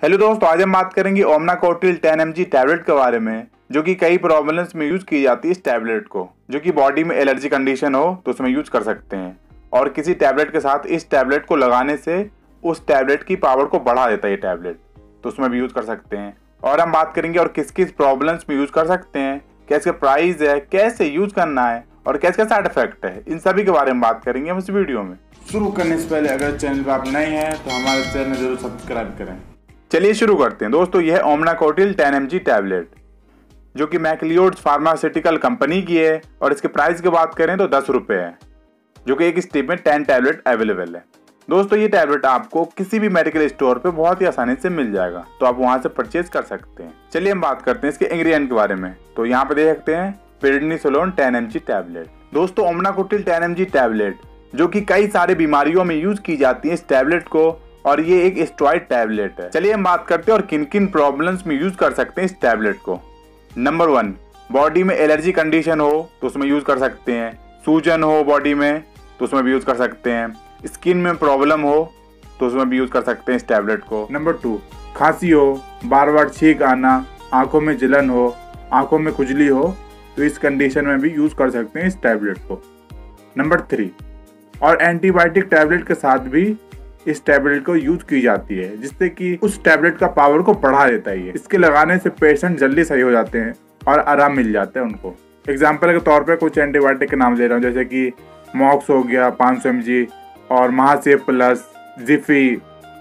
Hello दोस्तों, आज हम बात करेंगे ओमनाकोटिल 10 mg टैबलेट के बारे में, जो कि कई प्रॉब्लम्स में यूज की जाती है। इस टैबलेट को जो कि बॉडी में एलर्जी कंडीशन हो तो उसमें यूज कर सकते हैं, और किसी टैबलेट के साथ इस टैबलेट को लगाने से उस टैबलेट की पावर को बढ़ा देता है ये टैबलेट, तो उसमें भी यूज कर सकते हैं। और हम बात करेंगे और किस किस प्रॉब्लम्स में यूज कर सकते हैं, क्या इसका प्राइस है, कैसे यूज करना है और क्या इसका साइड इफेक्ट है, इन सभी के बारे में बात करेंगे हम इस वीडियो में। शुरू करने से पहले अगर चैनल पर आप नए हैं तो हमारे चैनल जरूर सब्सक्राइब करें। चलिए शुरू करते हैं। दोस्तों, यह है ओमनाकोटिल 10 mg टैबलेट, जो कि मैक्लियोड्स फार्मास्यूटिकल कंपनी की है, और इसके प्राइस की बात करें तो 10 रुपये है, जो कि एक स्ट्रिप में 10 टैबलेट अवेलेबल है। दोस्तों, ये टैबलेट आपको किसी भी मेडिकल स्टोर पे बहुत ही आसानी से मिल जाएगा, तो आप वहां से परचेज कर सकते हैं। चलिए हम बात करते हैं इसके इंग्रेडिएंट के बारे में। तो यहाँ पे देख सकते हैं प्रेडनिसोलोन 10 mg टैबलेट। दोस्तों, ओमनाकोटिल 10 mg टैबलेट जो कि कई सारी बीमारियों में यूज की जाती है इस टैबलेट को, और ये एक स्टेरॉइड टैबलेट है। चलिए हम बात करते हैं और किन किन प्रॉब्लम्स में यूज कर सकते हैं इस टैबलेट को। नंबर 1, बॉडी में एलर्जी कंडीशन हो तो उसमें यूज कर सकते हैं। सूजन हो बॉडी में तो उसमें भी यूज कर सकते हैं। स्किन में प्रॉब्लम हो तो उसमें भी यूज कर सकते हैं इस टैबलेट को। नंबर 2, खांसी हो, बार बार छींक आना, आंखों में जलन हो, आंखों में खुजली हो, तो इस कंडीशन में भी यूज कर सकते हैं इस टैबलेट को। नंबर 3, और एंटीबायोटिक टैबलेट के साथ भी इस टैबलेट को यूज की जाती है, जिससे कि उस टैबलेट का पावर को बढ़ा देता है। इसके लगाने से पेशेंट जल्दी सही हो जाते हैं और आराम मिल जाता है उनको। एग्जाम्पल के तौर पे कुछ एंटीबायोटिक के नाम ले रहा हूँ, जैसे कि मॉक्स हो गया 500 mg, और महासेप प्लस, जिफी,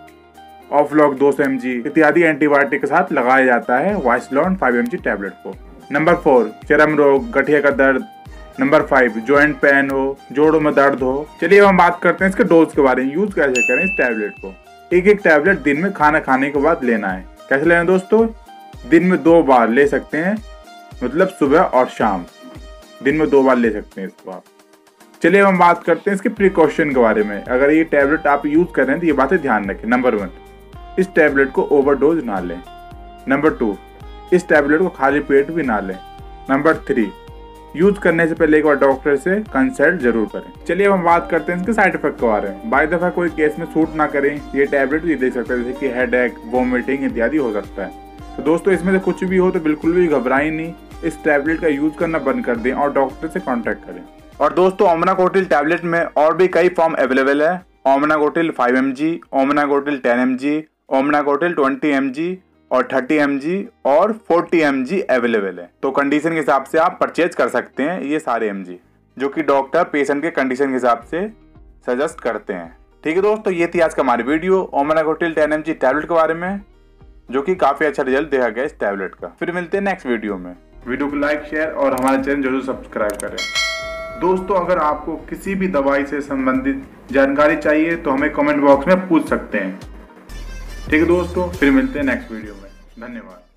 ऑफलॉक 200 mg इत्यादि एंटीबायोटिक के साथ लगाया जाता है वाइसलॉन 5 mg टैबलेट को। नंबर 4, चर्म रोग, गठिया का दर्द। नंबर 5, जॉइंट पेन हो, जोड़ों में दर्द हो। चलिए हम बात करते हैं इसके डोज के बारे में, यूज कैसे करें इस टैबलेट को। एक टैबलेट दिन में खाना खाने के बाद लेना है। कैसे लेना है दोस्तों? दिन में 2 बार ले सकते हैं, मतलब सुबह और शाम, दिन में 2 बार ले सकते हैं इसको आप। चलिए हम बात करते हैं इसके प्रिकॉशन के बारे में। अगर ये टैबलेट आप यूज कर रहे हैं तो ये बातें ध्यान रखें। नंबर 1, इस टैबलेट को ओवरडोज ना लें। नंबर 2, इस टैबलेट को खाली पेट भी ना लें। नंबर 3, यूज करने से पहले एक बार डॉक्टर से कंसल्ट जरूर करें। चलिए हम बात करते हैं इसके साइड इफेक्ट के बारे में। बाय दफा कोई केस में सूट ना करें ये टैबलेट भी दे सकता है, जैसे कि हेडेक, वोमिटिंग इत्यादि हो सकता है। तो दोस्तों, इसमें से कुछ भी हो तो बिल्कुल भी घबराएं नहीं, इस टैबलेट का यूज करना बंद कर दें और डॉक्टर से कॉन्टेक्ट करें। और दोस्तों, ओमनाकोटिल टैबलेट में और भी कई फॉर्म अवेलेबल है। Omnacortil 5 mg, Omnacortil 10 mg, Omnacortil 20 mg और 30 mg और 40 mg अवेलेबल है। तो कंडीशन के हिसाब से आप परचेज कर सकते हैं ये सारे mg, जो कि डॉक्टर पेशेंट के कंडीशन के हिसाब से सजेस्ट करते हैं। ठीक है दोस्तों, ये थी आज का हमारी वीडियो ओमनाकोटिल 10 mg टैबलेट के बारे में, जो कि काफी अच्छा रिजल्ट देखा गया इस टैबलेट का। फिर मिलते हैं नेक्स्ट वीडियो में। वीडियो को लाइक, शेयर और हमारे चैनल जरूर सब्सक्राइब करें। दोस्तों, अगर आपको किसी भी दवाई से संबंधित जानकारी चाहिए तो हमें कमेंट बॉक्स में पूछ सकते हैं। ठीक है दोस्तों, फिर मिलते हैं नेक्स्ट वीडियो में। धन्यवाद।